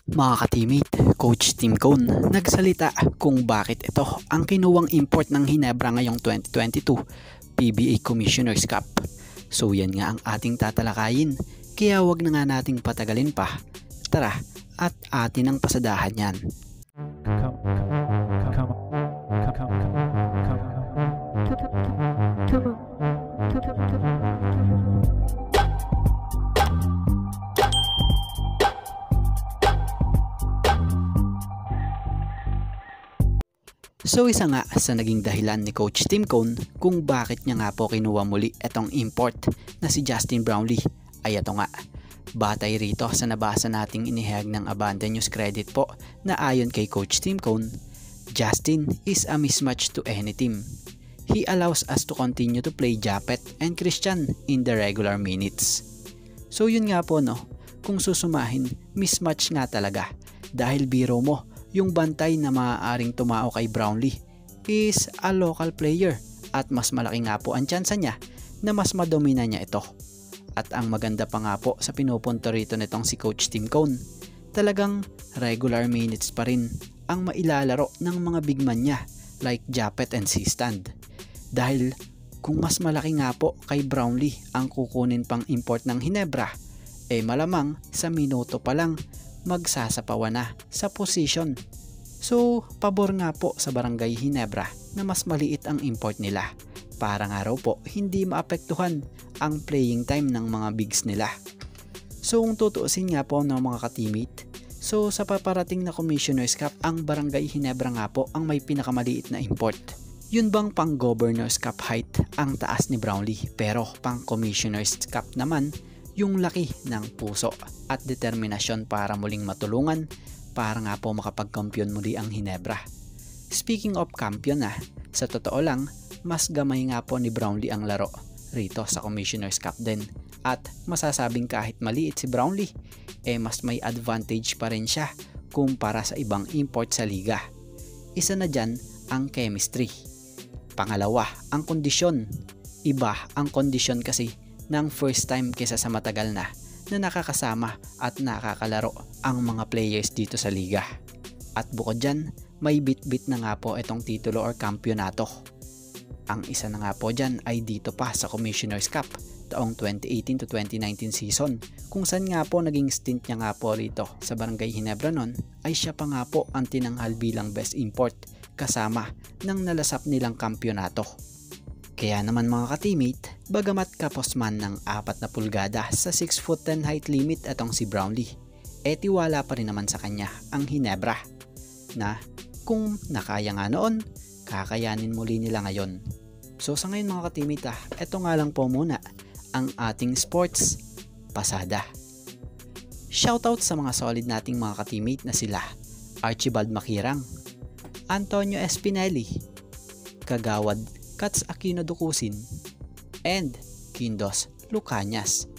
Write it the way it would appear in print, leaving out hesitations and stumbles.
Mga ka-teammate, Coach Tim Cone nagsalita kung bakit ito ang kinuwang import ng Ginebra ngayong 2022 PBA Commissioner's Cup. So yan nga ang ating tatalakayin, kaya wag na nga nating patagalin pa. Tara at atin ang pasadahan yan. So isa nga sa naging dahilan ni Coach Tim Cone kung bakit niya nga po kinuha muli itong import na si Justin Brownlee ay ito nga. Batay rito sa nabasa nating inihayag ng Abante News Credit po na ayon kay Coach Tim Cone, Justin is a mismatch to any team. He allows us to continue to play JAPETH and Christian in the regular minutes. So yun nga po no, kung susumahin, mismatch nga talaga dahil biro mo, yung bantay na maaaring tumao kay Brownlee is a local player at mas malaki nga po ang tsansa niya na mas madomina niya ito. At ang maganda pa nga po sa pinupunto rito nitong si Coach Tim Cone, talagang regular minutes pa rin ang mailalaro ng mga big man niya like JAPETH and CSTAND. Dahil kung mas malaki nga po kay Brownlee ang kukunin pang import ng Ginebra, malamang sa minuto pa lang magsasapawa na sa position. So, pabor nga po sa Barangay Ginebra na mas maliit ang import nila para nga raw po hindi maapektuhan ang playing time ng mga bigs nila. So, kung tutuusin nga po ng mga ka-teammate, so sa paparating na Commissioner's Cup, ang Barangay Ginebra nga po ang may pinakamaliit na import. Yun bang pang Governor's Cup height ang taas ni Brownlee, pero pang Commissioner's Cup naman yung laki ng puso at determinasyon para muling matulungan para nga po makapag-kampiyon muli ang Ginebra. Speaking of kampiyon sa totoo lang, mas gamay nga po ni Brownlee ang laro rito sa Commissioner's Cup din. At masasabing kahit maliit si Brownlee, mas may advantage pa rin siya kumpara sa ibang import sa liga. Isa na dyan ang chemistry. Pangalawa, ang kondisyon. Iba ang kondisyon kasi ng first time kesa sa matagal na nakakasama at nakakalaro ang mga players dito sa liga. At bukod dyan, may bit-bit na nga po itong titulo or kampyonato. Ang isa na nga po dyan ay dito pa sa Commissioner's Cup taong 2018 to 2019 season, kung saan nga po naging stint niya nga po rito sa Barangay Ginebra nun ay siya pa nga po ang tinanghal bilang best import kasama ng nalasap nilang kampyonato. Kaya naman mga ka-teammate, bagamat kapos man ng 4 na pulgada sa 6'10" height limit atong si Brownlee, tiwala pa rin naman sa kanya ang Ginebra na kung nakaya nga noon, kakayanin muli nila ngayon. So sa ngayon mga ka-teammate, ito nga lang po muna ang ating sports pasada. Shoutout sa mga solid nating mga ka-teammate na sila Archibald Makirang, Antonio Espinelli, Kagawad Kats Aquino Dukusin, and Kindos Lucanyas.